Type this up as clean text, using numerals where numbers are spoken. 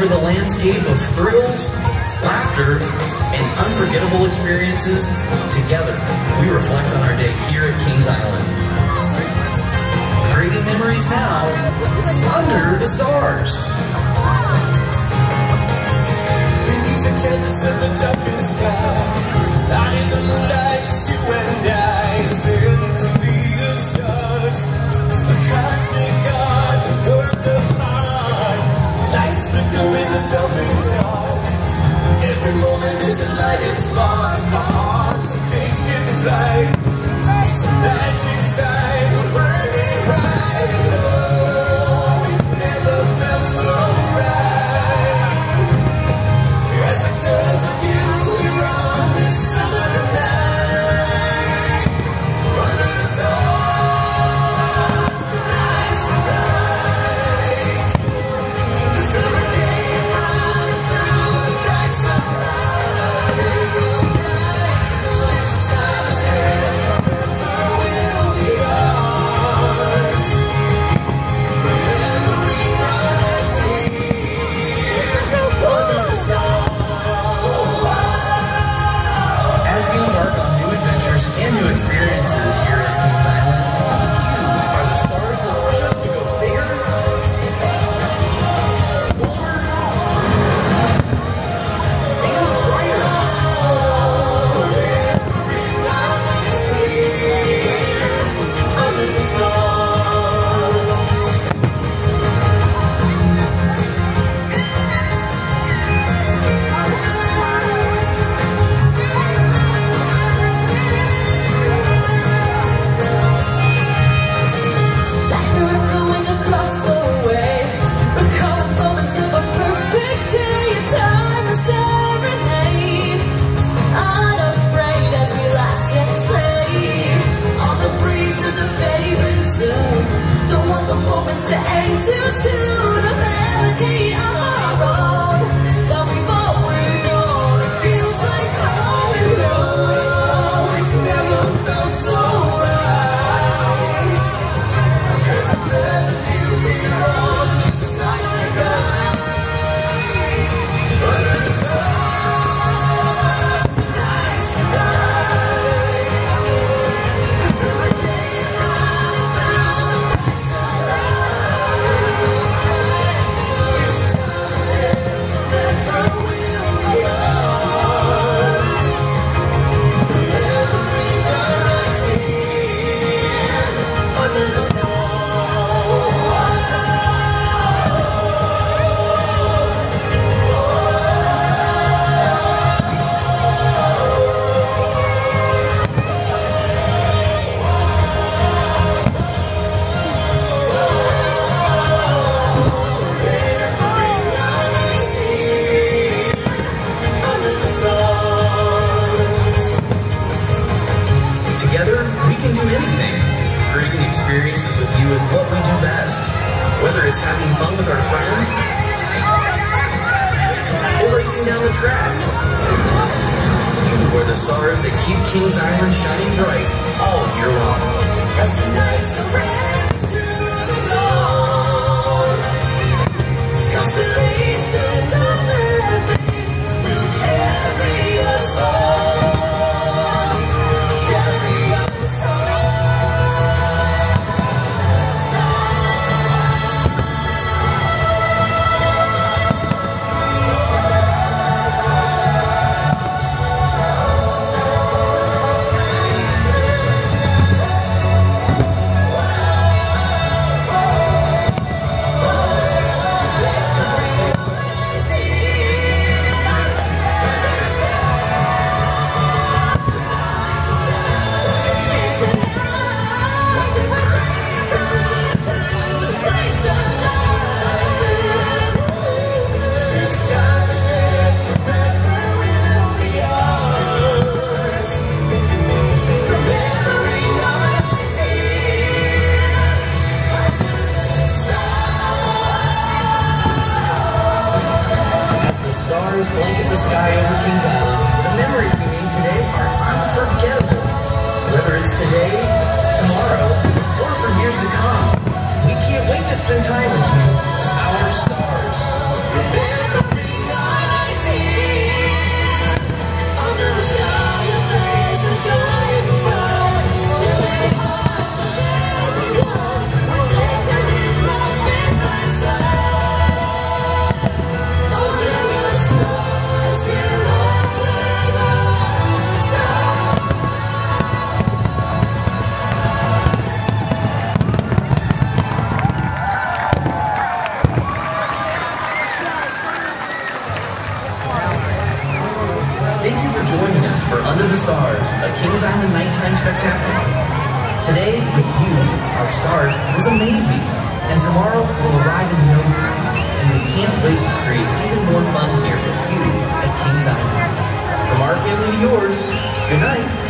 over the landscape of thrills, laughter, and unforgettable experiences. Together, we reflect on our day here at Kings Island. Creating memories now, under the stars. Beneath the canvas of the darkened sky, out in the moonlight, just you and I, singing to be of stars. The cosmic God, earth of heart, lights flicker in the velvet dark. Every moment is a lighted spark. Our hearts are taking flight. It's a magic sight. We're burning bright. Oh, it's never felt so right as it does with you here on this summer night. Under the stars, tonight's the night. Through the day and running through the bright sunlight. This time is here, forever will be ours. Remembering our nights here under the stars. As we embark on new adventures and new experiences here at Kings Island, you are the stars that push us to go bigger, bolder, and brighter. Remembering our nights here under the stars. Laughter echoing across the way, recalling moments of a perfect day, a time to serenade. Unafraid as we laughed and played, on the breezes of fading tune. Don't want the moment to end too soon. A melody of our own that we've always known. It feels like home and home. It's never felt so right as it does with you here on this summer night. Under the stars, tonight's the night. Through the day and running through the bright sunlight. This time is here, forever will be ours. Remembering our nights here under the stars. Remembering our nights here under the stars. Together, we can do anything. Creating experiences with you is what we do best. Whether it's having fun with our friends or racing down the tracks. You are the stars that keep Kings Island shining bright all year long. As the night surrenders to the dawn, constellations of memories will carry us on. Carry us stars blanket the sky over Kings Island, the memories we made today are unforgettable. Whether it's today, tomorrow, or for years to come, we can't wait to spend time with you, our stars. Remember for Under the Stars, a Kings Island nighttime spectacular. Today, with you, our stars, was amazing, and tomorrow will arrive in no time, and we can't wait to create even more fun here with you at Kings Island. From our family to yours, good night.